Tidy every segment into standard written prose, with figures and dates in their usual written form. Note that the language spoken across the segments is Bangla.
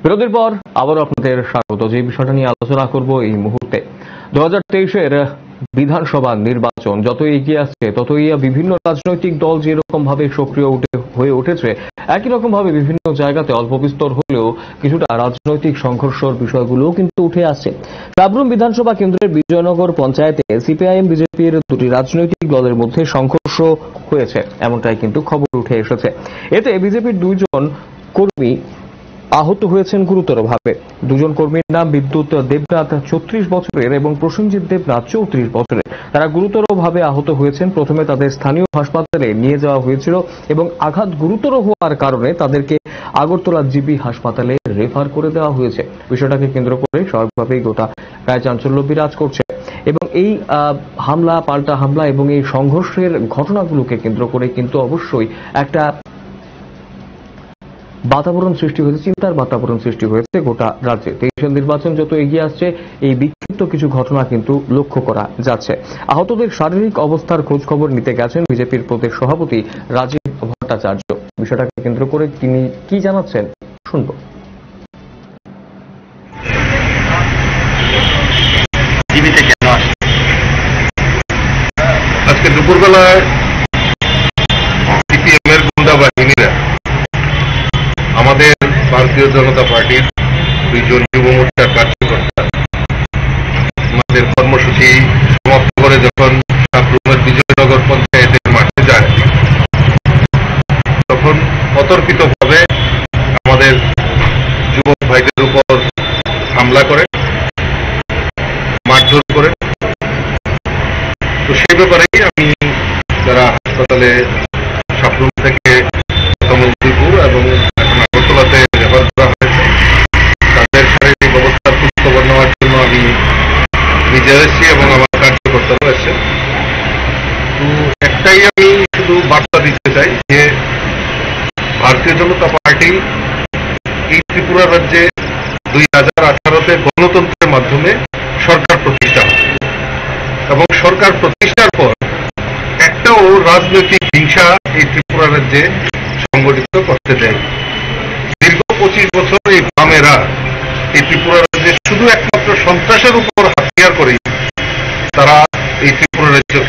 বিরতির পর আবারও আপনাদের স্বাগত। যে বিষয়টা নিয়ে আলোচনা করব এই মুহূর্তে, 2023-এর বিধানসভা নির্বাচন যতই এগিয়ে আসছে ততই বিভিন্ন রাজনৈতিক দল যেরকম ভাবে সক্রিয় হয়ে উঠেছে, একই রকম ভাবে বিভিন্ন জায়গাতে অল্প বিস্তর হলেও কিছুটা রাজনৈতিক সংঘর্ষের বিষয়গুলোও কিন্তু উঠে আসছে। সাবরুম বিধানসভা কেন্দ্রের বিজয়নগর পঞ্চায়েতে সিপিআইএম বিজেপির দুটি রাজনৈতিক দলের মধ্যে সংঘর্ষ হয়েছে, এমনটাই কিন্তু খবর উঠে এসেছে। এতে বিজেপির দুইজন কর্মী আহত হয়েছেন গুরুতরভাবে। দুজন কর্মীর নাম বিদ্যুৎ দেবনাথ 34 বছরের এবং প্রসেনজিৎ দেবনাথ 34 বছরের। তারা গুরুতরভাবে আহত হয়েছেন। প্রথমে তাদের স্থানীয় হাসপাতালে নিয়ে যাওয়া হয়েছিল এবং আঘাত গুরুতর হওয়ার কারণে তাদেরকে আগরতলা জিবি হাসপাতালে রেফার করে দেওয়া হয়েছে। বিষয়টাকে কেন্দ্র করে স্বাভাবিকভাবেই গোটা গায়ে চাঞ্চল্য বিরাজ করছে এবং এই হামলা পাল্টা হামলা এবং এই সংঘর্ষের ঘটনাগুলোকে কেন্দ্র করে কিন্তু অবশ্যই একটা বাতাবরণ সৃষ্টি হয়েছে, চিন্তার বাতাবরণ সৃষ্টি হয়েছে গোটা রাজ্যে। 23-এর নির্বাচন যত এগিয়ে আসছে এই বিক্ষিপ্ত কিছু ঘটনা কিন্তু লক্ষ্য করা যাচ্ছে। আহতদের শারীরিক অবস্থার খোঁজ খবর নিতে গেছেন বিজেপির প্রদেশ সভাপতি রাজীব ভট্টাচার্য। বিষয়টাকে কেন্দ্র করে তিনি কি জানাচ্ছেন শুনব। আজকে দুপুরবেলায় সিপিএম-এর গুন্ডা বাহিনীরা আমাদের ভারতীয় জনতা পার্টির দুইজন যুব মোর্চার কার্যকর্তা আমাদের কর্মসূচি সমাপ্ত করে যখন সাবরুমের বিজয়নগর পঞ্চায়েতের মাঠে যায়, তখন অতর্কিতভাবে আমাদের যুবক ভাইদের উপর হামলা করে, মারধর করে। তো সেই ব্যাপারেই আমি যারা হাসপাতালে সাবরুম থেকে কমলপুর এবং আগরতলাতে রেফার করা হয়েছে তাদের শারীরিক অবস্থার খোঁজখবর নেওয়ার জন্য আমি নিজে এসেছি এবং আমার কার্যকর্তারাও এসেছে। তো একটাই আমি শুধু বার্তা দিতে চাই যে ভারতীয় জনতা পার্টি এই ত্রিপুরা রাজ্যে 2018-তে গণতন্ত্রের মাধ্যমে সরকার প্রতিষ্ঠা হয় এবং সরকার প্রতিষ্ঠার পর একটাও রাজনৈতিক হিংসা এই ত্রিপুরা রাজ্যে সংগঠিত করতে দেয়। দীর্ঘ 25 বছর এই বামেরা এই ত্রিপুরা রাজ্যে শুধু একমাত্র সন্ত্রাসের উপর হাতিয়ার করে তারা এই ত্রিপুরা রাজ্যকে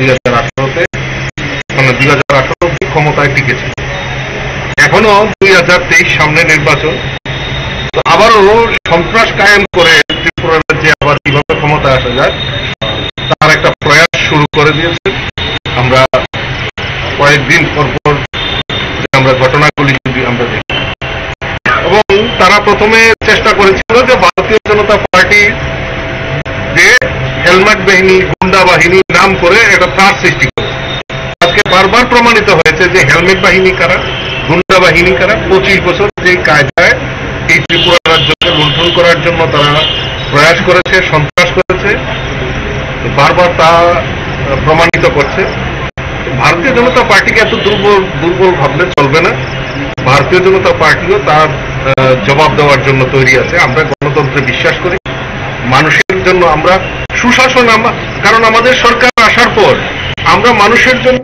2018 ক্ষমতায় টিকেছে। এখনো 2023 সামনে নির্বাচন, তো আবারও সন্ত্রাস কায়েম করে ত্রিপুরা রাজ্যে আবার কিভাবে ক্ষমতায় আসা যায় তার একটা প্রয়াস শুরু করে দিয়েছে। আমরা কয়েকদিন পর পর আমরা ঘটনাগুলি যদি আমরা দেখি, এবং তারা প্রথমে চেষ্টা করেছিল যে ভারতীয় জনতা পার্টি যে হেলমেট বাহিনী গুন্ডা বাহিনীর নাম করে একটা ত্রাস সৃষ্টি করে। আজকে বারবার প্রমাণিত হয়েছে যে হেলমেট বাহিনী কারা, গুন্ডা বাহিনী কারা। 25 বছর যে কায়দায় এই ত্রিপুরা রাজ্যকে লুণ্ঠন করার জন্য তারা প্রয়াস করেছে, সন্ত্রাস করেছে, বারবার তা প্রমাণিত করছে। ভারতীয় জনতা পার্টিকে এত দুর্বল ভাবলে চলবে না। ভারতীয় জনতা পার্টিও তার জবাব দেওয়ার জন্য তৈরি আছে। আমরা গণতন্ত্রে বিশ্বাস করি, মানুষের জন্য আমরা সুশাসন, কারণ আমাদের সরকার আসার পর আমরা মানুষের জন্য।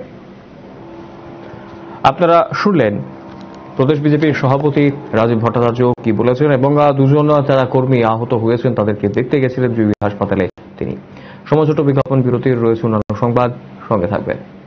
আপনারা শুনলেন প্রদেশ বিজেপির সভাপতি রাজীব ভট্টাচার্য কি বলেছেন এবং দুজন যারা কর্মী আহত হয়েছেন তাদেরকে দেখতে গেছিলেন জিবি হাসপাতালে তিনি। সময় ছোট বিজ্ঞাপন বিরতির রয়েছে অন্যান্য সংবাদ, সঙ্গে থাকবেন।